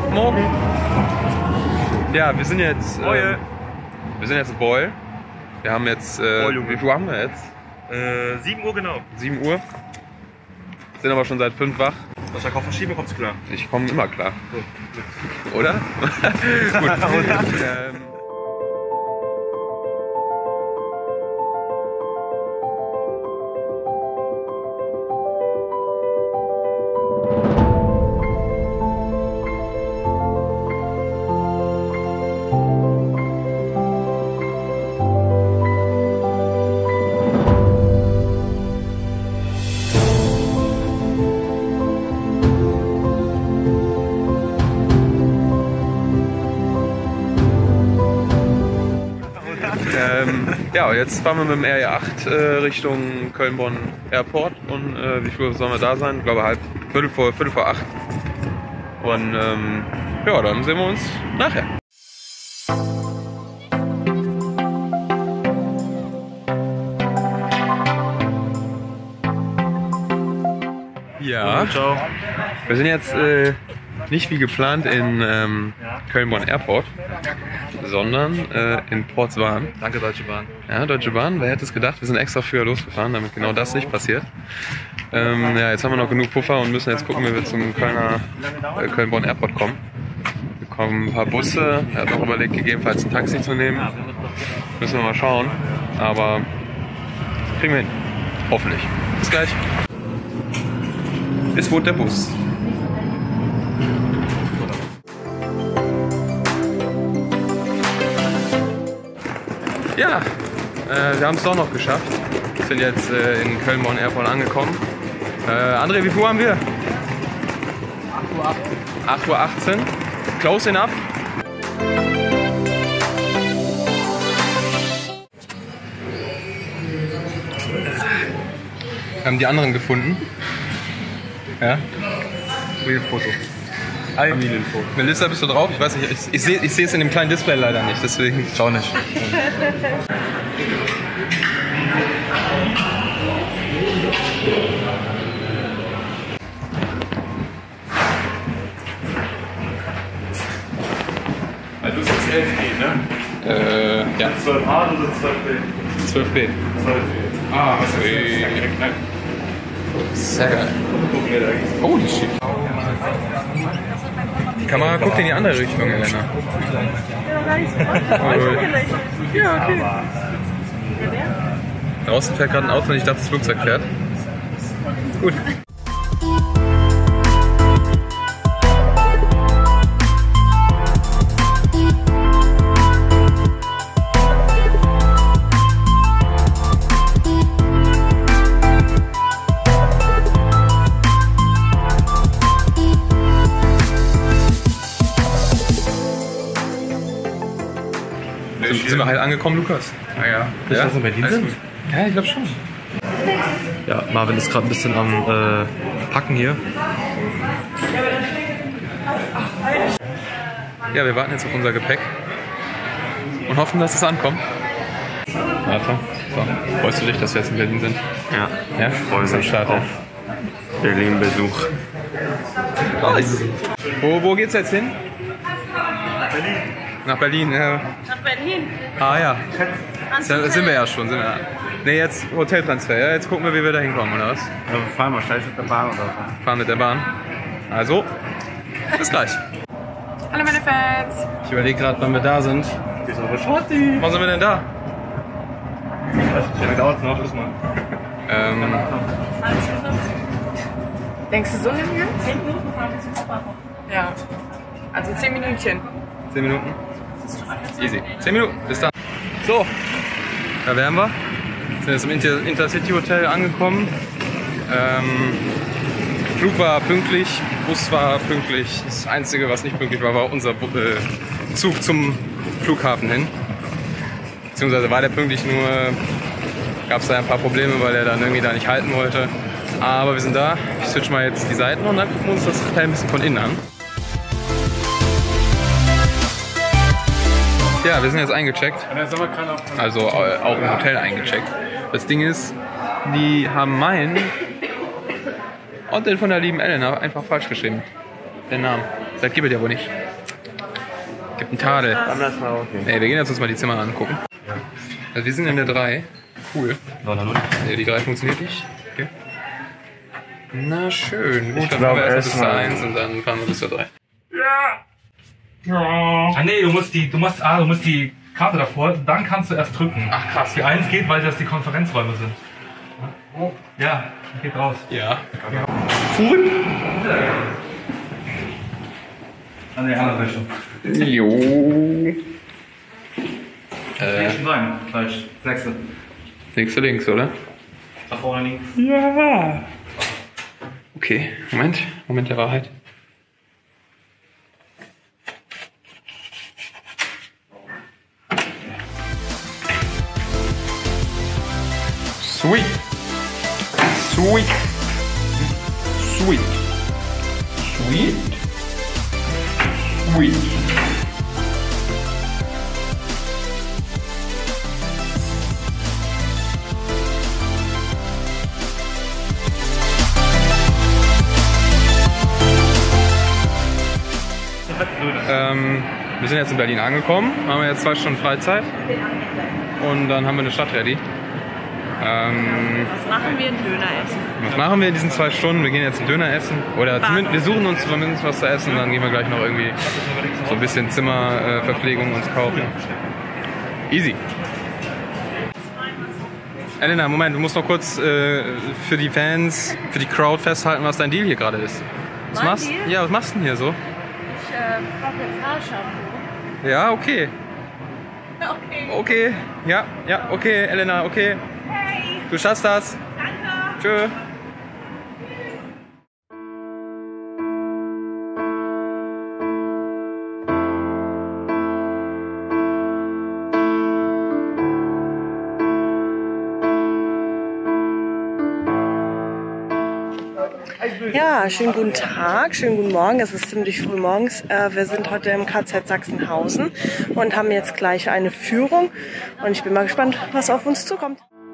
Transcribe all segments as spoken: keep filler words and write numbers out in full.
Morgen. Ja, wir sind jetzt. Ähm, wir sind jetzt in Beul. Wir haben jetzt. Äh, Beul, wie viel haben wir jetzt? Äh, sieben Uhr genau. sieben Uhr. Sind aber schon seit fünf wach. Was der Kopf verschieben, kommt's klar. Ich komme immer klar. So. Oder? Gut. ähm, Ähm, ja, jetzt fahren wir mit dem R E acht äh, Richtung Köln-Bonn Airport und äh, wie viel sollen wir da sein? Ich glaube halb, Viertel vor, Viertel vor acht. Und ähm, ja, dann sehen wir uns nachher. Ja, Ciao. wir sind jetzt äh, nicht wie geplant in ähm, Köln-Bonn Airport, sondern äh, in Portswan. Danke, Deutsche Bahn. Ja, Deutsche Bahn, wer hätte es gedacht? Wir sind extra früher losgefahren, damit genau das nicht passiert. Ähm, ja, jetzt haben wir noch genug Puffer und müssen jetzt gucken, wie wir zum Kölner, äh, Köln-Bonn Airport kommen. Wir kommen ein paar Busse, er hat noch überlegt, gegebenenfalls ein Taxi zu nehmen. Müssen wir mal schauen, aber kriegen wir hin. Hoffentlich. Bis gleich. Es wohnt der Bus. Ja, äh, wir haben es doch noch geschafft. Wir sind jetzt äh, in Köln-Bonn Airport angekommen. Äh, André, wie viel haben wir? acht Uhr achtzehn. Close enough. Wir haben die anderen gefunden. Ja? Familienfoto. Familienfoto. Melissa, bist du drauf? Ich weiß nicht, ich, ich sehe ich es in dem kleinen Display leider nicht, deswegen. Schau nicht. Also du sitzt elf B, ne? Äh, ja. zwölf A oder zwölf B? zwölf B. zwölf B. Ah, was ist das? Sehr geil. Holy shit. Die Kamera guckt in die andere Richtung, Elena. Ja, okay. Draußen fährt gerade ein Auto und ich dachte, das Flugzeug fährt. Gut. Sind wir halt angekommen, Lukas? Ah ja. Ja? Dass wir in Berlin sind? Ja, ich glaube schon. Ja, Marvin ist gerade ein bisschen am äh, Packen hier. Ja, wir warten jetzt auf unser Gepäck und hoffen, dass es ankommt. Warte. So. Freust du dich, dass wir jetzt in Berlin sind? Ja, Ja? ich freue Ist am mich Start, auf Berlin-Besuch. Nice. Wo, wo geht's jetzt hin? Berlin. Nach Berlin, ja. Nach Berlin. Ah ja. Ans Da Hotel. sind wir ja schon. Sind wir. Ne, jetzt Hoteltransfer. Ja? Jetzt gucken wir, wie wir da hinkommen, oder was? Ja, wir fahren wahrscheinlich mit der Bahn oder so. Fahren mit der Bahn. Also, bis gleich. Hallo meine Fans. Ich überlege gerade, wann wir da sind. Wieso Schotti? Wann sind wir denn da? Ja, wie dauert es noch? Bis mal. Ähm, Denkst du so lange? Zehn Minuten fahren wir zum Flughafen. Ja. Also zehn Minütchen. zehn Minuten? Easy. zehn Minuten, bis dann. So, da wären wir. Sind jetzt im Inter Intercity Hotel angekommen. Ähm, Flug war pünktlich, Bus war pünktlich. Das Einzige, was nicht pünktlich war, war unser Bu äh, Zug zum Flughafen hin. Beziehungsweise war der pünktlich, nur gab es da ein paar Probleme, weil er dann irgendwie da nicht halten wollte. Aber wir sind da. Ich switch mal jetzt die Seiten und dann gucken wir uns das Hotel ein bisschen von innen an. Ja, wir sind jetzt eingecheckt. Also äh, auch im Hotel eingecheckt. Das Ding ist, die haben meinen und den von der lieben Elena einfach falsch geschrieben. Den Namen. Das gibt es ja wohl nicht. Gibt einen Tadel. Anders mal okay. Ey, wir gehen jetzt uns mal die Zimmer angucken. Also wir sind in der drei. Cool. Nee, die drei funktioniert nicht. Okay. Na schön. Gut, dann glaub, fahren wir erst bis zur erstmal- eins und dann fahren wir bis zur drei. Ah nee, du musst die, du musst, ah, du musst die Karte davor, dann kannst du erst drücken. Ach krass. Die eins geht, weil das die Konferenzräume sind. Ja, geht raus. Ja. Food? An der anderen Richtung. Jo. Äh, Äh. Sein, gleich. Sechste. nächste links, oder? Da vorne links. Ja. Okay, Moment. Moment der Wahrheit. Sweet. Sweet. Sweet. Sweet. Sweet. Ähm, wir sind jetzt in Berlin angekommen, haben jetzt zwei Stunden Freizeit und dann haben wir eine Stadtrallye. Ähm, Was machen wir? Einen Döner essen. was machen wir in diesen zwei Stunden? Wir gehen jetzt einen Döner essen oder zumindest, wir suchen uns zumindest was zu essen und dann gehen wir gleich noch irgendwie so ein bisschen Zimmerverpflegung uns kaufen. Easy. Elena, Moment, du musst noch kurz äh, für die Fans, für die Crowd festhalten, was dein Deal hier gerade ist. Was Mein machst, Deal? ja, was machst du denn hier so? Ich äh, brauche jetzt Haarshampoo. Ja, okay. Okay. Okay, ja, ja, okay, Elena, okay. Hey, Du schaffst das. danke. Tschö. Ja, schönen guten Tag, schönen guten Morgen. Es ist ziemlich früh morgens. Äh, wir sind heute im K Z Sachsenhausen und haben jetzt gleich eine Führung. Und ich bin mal gespannt, was auf uns zukommt.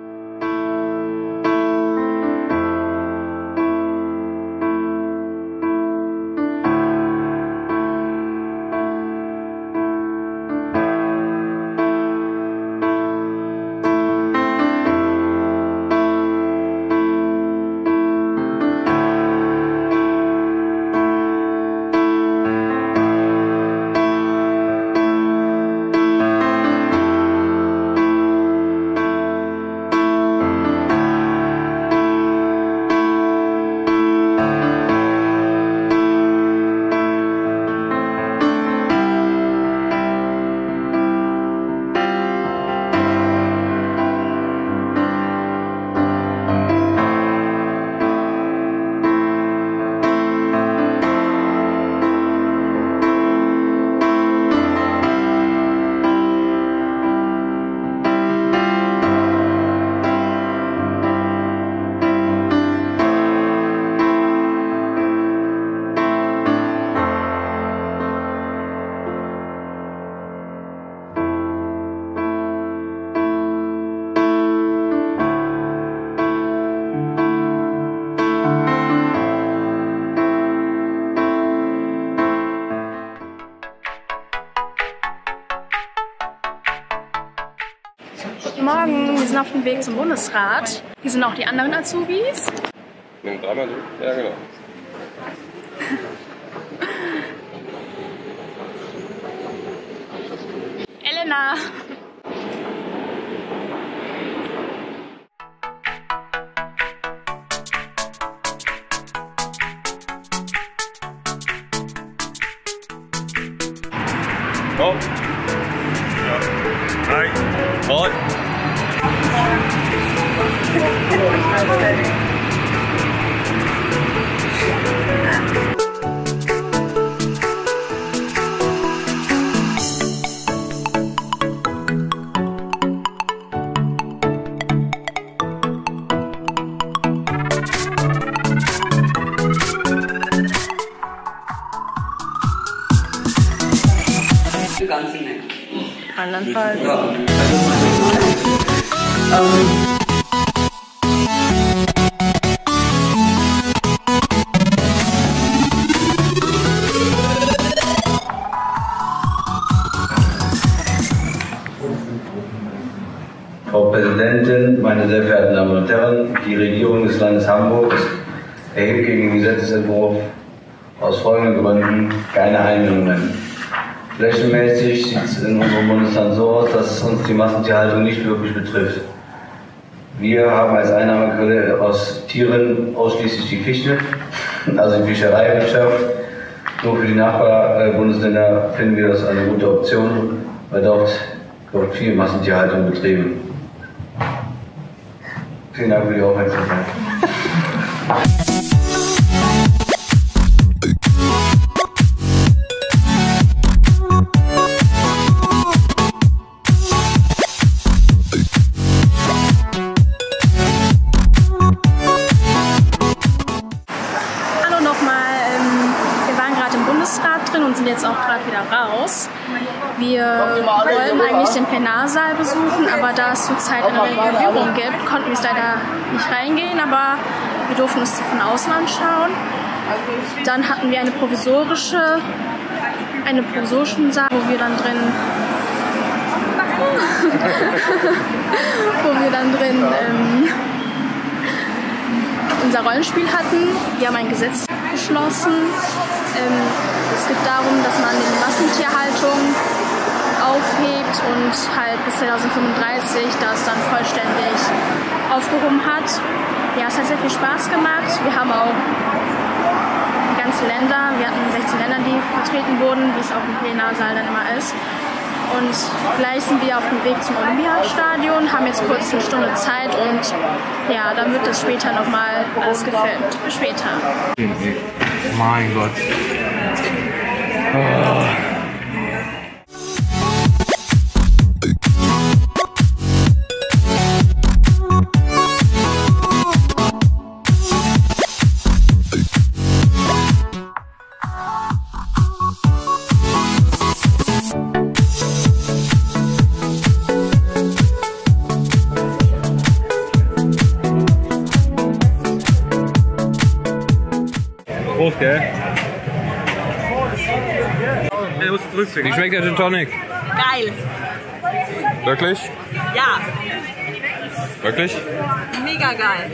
Guten Morgen, wir sind auf dem Weg zum Bundesrat. Hier sind auch die anderen Azubis. Nimm dreimal durch. Ja, genau. Elena. Oh. Ja. Nein. Moin. Andernfalls. Präsident, meine sehr verehrten Damen und Herren! Die Regierung des Landes Hamburg erhebt gegen den Gesetzesentwurf aus folgenden Gründen keine Einwendungen. Flächenmäßig sieht es in unserem Bundesland so aus, dass uns die Massentierhaltung nicht wirklich betrifft. Wir haben als Einnahmequelle aus Tieren ausschließlich die Fichte, also die Fischereiwirtschaft. Nur für die Nachbarbundesländer finden wir das eine gute Option, weil dort wird viel Massentierhaltung betrieben. Vielen Dank für die Aufmerksamkeit. Hallo nochmal, ähm, wir waren gerade im Bundesrat drin und sind jetzt auch gerade wieder raus. Wir wollen eigentlich den Plenarsaal besuchen, aber da es zurzeit eine Renovierung gibt, konnten wir es leider nicht reingehen, aber wir durften es von außen anschauen. Dann hatten wir eine provisorische, eine provisorischen Saal, wo wir dann drin, wo wir dann drin ähm, unser Rollenspiel hatten. Wir haben ein Gesetz beschlossen. Ähm, es geht darum, dass man die Massentierhaltung aufhebt und halt bis zweitausendfünfunddreißig das dann vollständig aufgehoben hat. Ja, es hat sehr viel Spaß gemacht. Wir haben auch die ganzen Länder, wir hatten sechzehn Länder, die vertreten wurden, wie es auch im Plenarsaal dann immer ist. Und gleich sind wir auf dem Weg zum Olympiastadion, haben jetzt kurz eine Stunde Zeit und ja, dann wird das später nochmal alles gefilmt. Bis später. Mein Gott. Oh. Groß, gell? Der muss zurückziehen. Wie schmeckt der Gin Tonic? Geil. Wirklich? Ja, Wirklich? mega geil.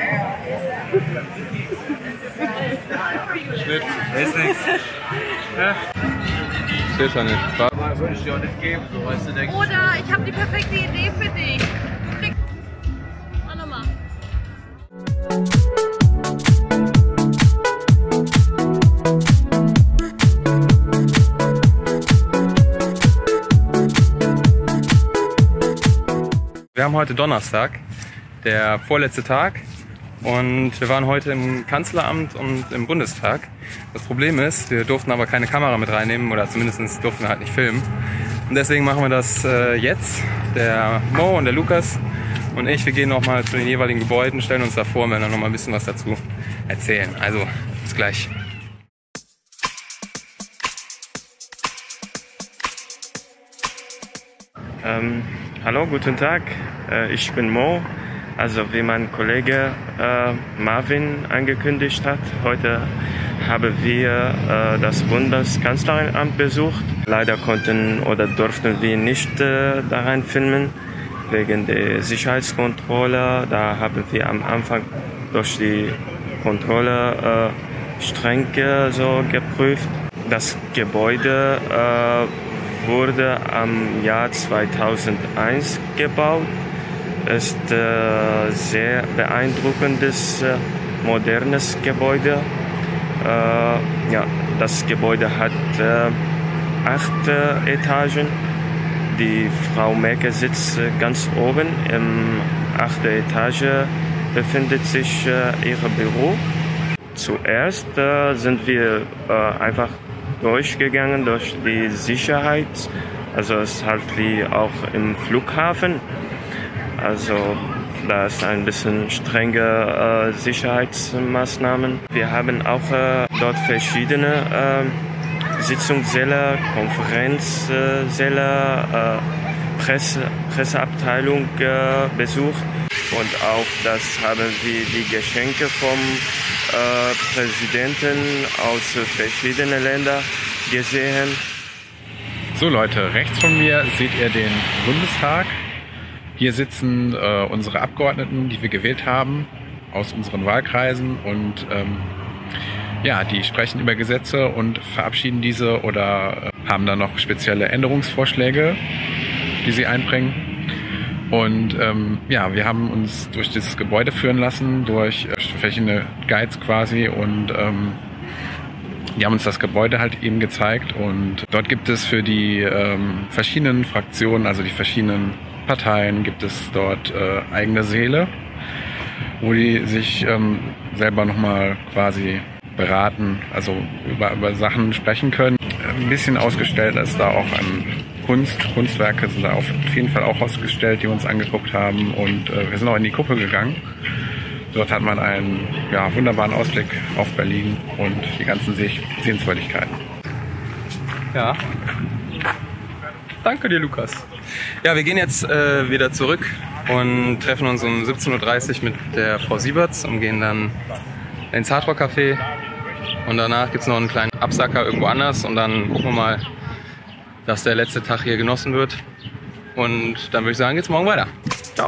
Schnitt. Ist nix. Ja. Steht ja nicht. Würde ich dir auch nicht geben, so weißt du, denkst Oder ich habe die perfekte Idee für dich. Krieg- Mach nochmal. Wir haben heute Donnerstag, der vorletzte Tag, und wir waren heute im Kanzleramt und im Bundestag. Das Problem ist, wir durften aber keine Kamera mit reinnehmen, oder zumindest durften wir halt nicht filmen. Und deswegen machen wir das äh, jetzt. Der Mo und der Lukas und ich, wir gehen nochmal zu den jeweiligen Gebäuden, stellen uns da vor und werden dann nochmal ein bisschen was dazu erzählen. Also, bis gleich. Ähm, hallo, guten Tag. Äh, ich bin Mo. Also wie mein Kollege äh, Marvin angekündigt hat, heute haben wir äh, das Bundeskanzleramt besucht. Leider konnten oder durften wir nicht äh, da rein filmen wegen der Sicherheitskontrolle. Da haben wir am Anfang durch die Kontrolle äh, streng äh, so geprüft. Das Gebäude äh, wurde am Jahr zweitausendeins gebaut. Es ist ein äh, sehr beeindruckendes, äh, modernes Gebäude. Äh, ja, das Gebäude hat äh, acht äh, Etagen. Die Frau Merkel sitzt äh, ganz oben. Im achten Etage befindet sich äh, ihr Büro. Zuerst äh, sind wir äh, einfach durchgegangen durch die Sicherheit. Also es ist halt wie auch im Flughafen. Also da ist ein bisschen strenge äh, Sicherheitsmaßnahmen. Wir haben auch äh, dort verschiedene äh, Sitzungssäle, Konferenzsäle, äh, Presse, Presseabteilung äh, besucht. Und auch das haben wir die Geschenke vom äh, Präsidenten aus verschiedenen Ländern gesehen. So Leute, rechts von mir seht ihr den Bundestag. Hier sitzen äh, unsere Abgeordneten, die wir gewählt haben, aus unseren Wahlkreisen und ähm, ja, die sprechen über Gesetze und verabschieden diese oder äh, haben dann noch spezielle Änderungsvorschläge, die sie einbringen. Und ähm, ja, wir haben uns durch das Gebäude führen lassen, durch äh, verschiedene Guides quasi und ähm, die haben uns das Gebäude halt eben gezeigt und dort gibt es für die ähm, verschiedenen Fraktionen, also die verschiedenen Parteien, gibt es dort äh, eigene Säle, wo die sich ähm, selber nochmal quasi beraten, also über, über Sachen sprechen können. Ein bisschen ausgestellt ist da auch an Kunst, Kunstwerke sind da auf jeden Fall auch ausgestellt, die wir uns angeguckt haben und äh, wir sind auch in die Kuppel gegangen. Dort hat man einen ja, wunderbaren Ausblick auf Berlin und die ganzen Seh Sehenswürdigkeiten. Ja. Danke dir, Lukas. Ja, wir gehen jetzt äh, wieder zurück und treffen uns um siebzehn Uhr dreißig mit der Frau Sieberts und gehen dann ins Hardrock Café. Und danach gibt es noch einen kleinen Absacker irgendwo anders und dann gucken wir mal, dass der letzte Tag hier genossen wird. Und dann würde ich sagen, geht's morgen weiter. Ciao.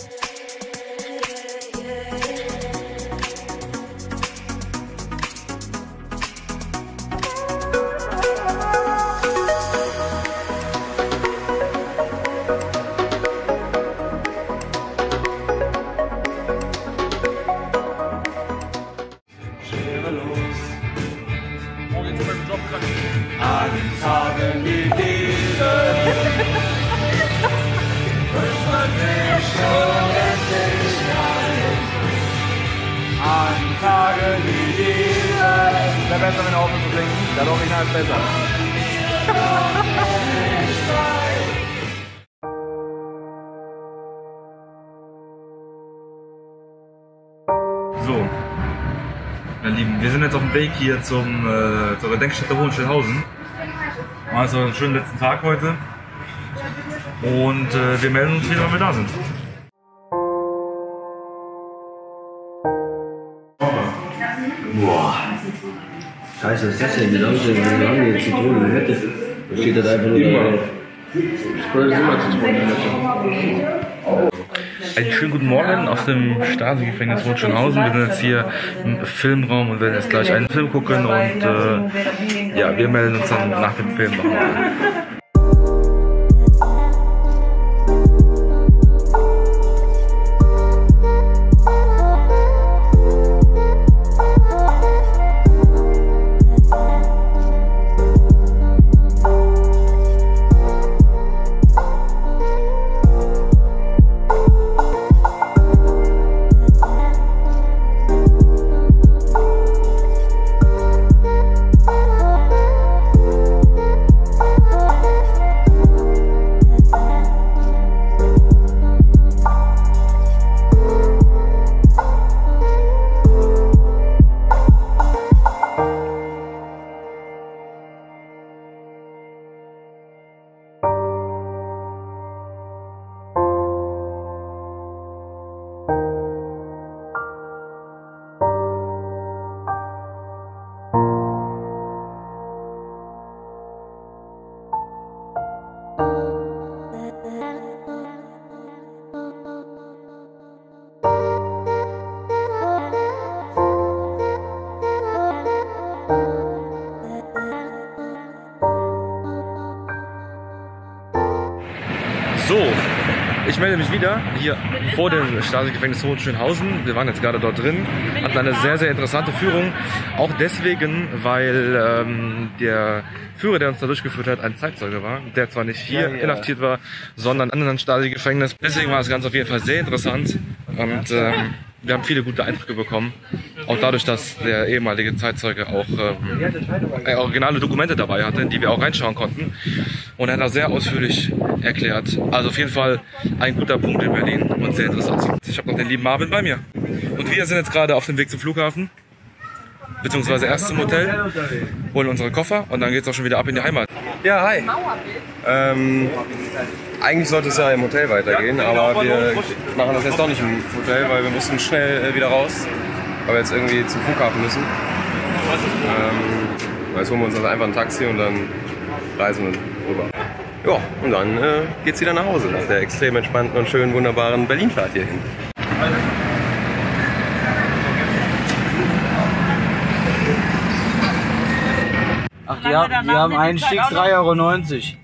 An Tagen wie diesen wünscht man sich unendlich ein. An Tagen wie diesen wäre besser, wenn er aufhört zu trinken. Der Original ist besser. So, meine Lieben, wir sind jetzt auf dem Weg hier zum, äh, zur Gedenkstätte Hohenschönhausen. Also einen schönen letzten Tag heute. Und äh, wir melden uns wieder, wenn wir da sind. Boah. Scheiße, was ist das denn? Wie lange sind wir lange die Zitronenhette? Da steht das einfach nur da drauf. Das ist immer Zitronenhette. Einen schönen guten Morgen aus dem Stasi-Gefängnis Hohenschönhausen. Wir sind jetzt hier im Filmraum und werden jetzt gleich einen Film gucken und äh, ja, wir melden uns dann nach dem Film nochmal. So, ich melde mich wieder hier vor dem Stasi-Gefängnis Hohenschönhausen. Wir waren jetzt gerade dort drin, hatten eine sehr, sehr interessante Führung. Auch deswegen, weil ähm, der Führer, der uns da durchgeführt hat, ein Zeitzeuge war, der zwar nicht hier ja, ja. inhaftiert war, sondern in einem anderen Stasi-Gefängnis. Deswegen war das Ganze auf jeden Fall sehr interessant und ähm, wir haben viele gute Eindrücke bekommen. Auch dadurch, dass der ehemalige Zeitzeuge auch ähm, äh, originale Dokumente dabei hatte, die wir auch reinschauen konnten. Und er hat auch sehr ausführlich erklärt. Also auf jeden Fall ein guter Punkt in Berlin und sehr interessant. Ich habe noch den lieben Marvin bei mir. Und wir sind jetzt gerade auf dem Weg zum Flughafen, beziehungsweise erst zum Hotel, holen unsere Koffer und dann geht es auch schon wieder ab in die Heimat. Ja, hi. Ähm, eigentlich sollte es ja im Hotel weitergehen, aber wir machen das jetzt doch nicht im Hotel, weil wir mussten schnell äh, wieder raus, weil wir jetzt irgendwie zum Flughafen müssen. Ähm, jetzt holen wir uns also einfach ein Taxi und dann reisen wir rüber. Ja, und dann äh, geht's wieder nach Hause nach der extrem entspannten und schönen, wunderbaren Berlinfahrt hierhin. Ach, die, haben, die haben Einstieg drei Euro neunzig.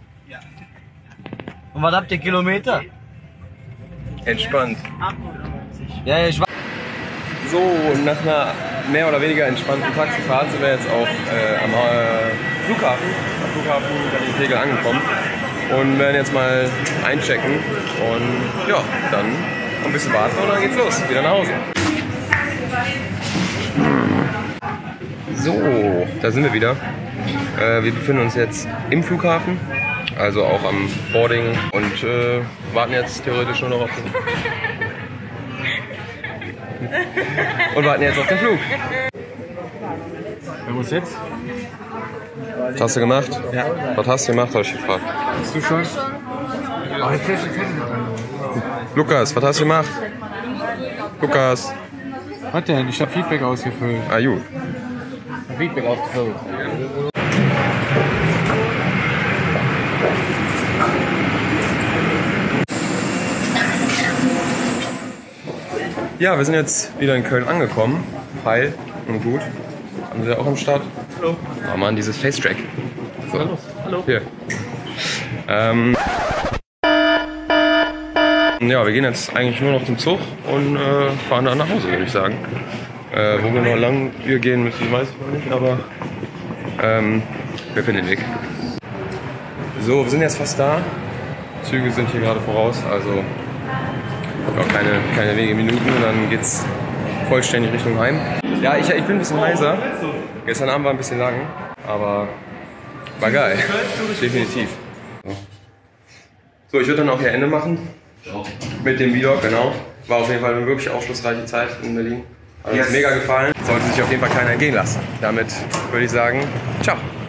Und was habt ihr Kilometer? Entspannt. Ja, ja, ich weiß. So, und nach einer mehr oder weniger entspannten Taxifahrt sind wir jetzt auch äh, am äh, Flughafen, am Flughafen Berlin-Tegel angekommen und werden jetzt mal einchecken und ja, dann ein bisschen warten und dann geht's los, wieder nach Hause. So, da sind wir wieder. Äh, wir befinden uns jetzt im Flughafen, also auch am Boarding und äh, warten jetzt theoretisch nur noch auf den und warten jetzt auf den Flug. Wer muss jetzt? Was hast du gemacht? Ja. Was hast du gemacht, habe ich gefragt. Bist du schon? Oh, jetzt fällt Lukas, was hast du gemacht? Lukas. Was denn? Ich habe Feedback ausgefüllt. Ah, gut. Feedback ausgefüllt. Ja, wir sind jetzt wieder in Köln angekommen. Heil und gut. Haben Sie auch am Start? Hallo. Oh Mann, dieses Face-Track. So. Hallo. Hallo. Hier. Ähm ja, wir gehen jetzt eigentlich nur noch zum Zug und äh, fahren dann nach Hause, würde ich sagen. Äh, wo wir noch lang wir gehen müssen, weiß ich noch nicht, aber ähm, wir finden den Weg. So, wir sind jetzt fast da. Züge sind hier gerade voraus, also auch keine, keine wenige Minuten und dann geht's vollständig Richtung Heim. Ja, ich, ich bin ein bisschen heiser. Gestern Abend war ein bisschen lang, aber war geil. Definitiv. So, ich würde dann auch hier Ende machen. Mit dem Vlog, genau. War auf jeden Fall eine wirklich aufschlussreiche Zeit in Berlin. Hat uns mega gefallen. Sollte sich auf jeden Fall keiner entgehen lassen. Damit würde ich sagen, ciao.